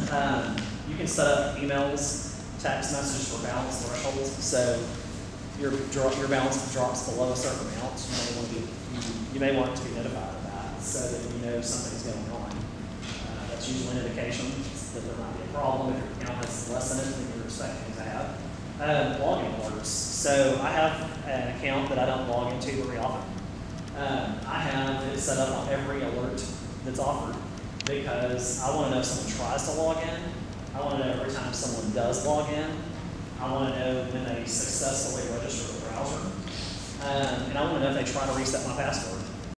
You can set up emails, text messages for balance thresholds. So your balance drops below a certain amount, you may want to be notified of that so that you know something's going on. That's usually an indication that there might be a problem if your account has less in it than you're expecting to have. Login alerts. So I have an account that I don't log into very often. I have it set up on every alert that's offered because I want to know if someone tries to log in. I want to know every time someone does log in. I want to know when they successfully register the browser. And I want to know if they try to reset my password.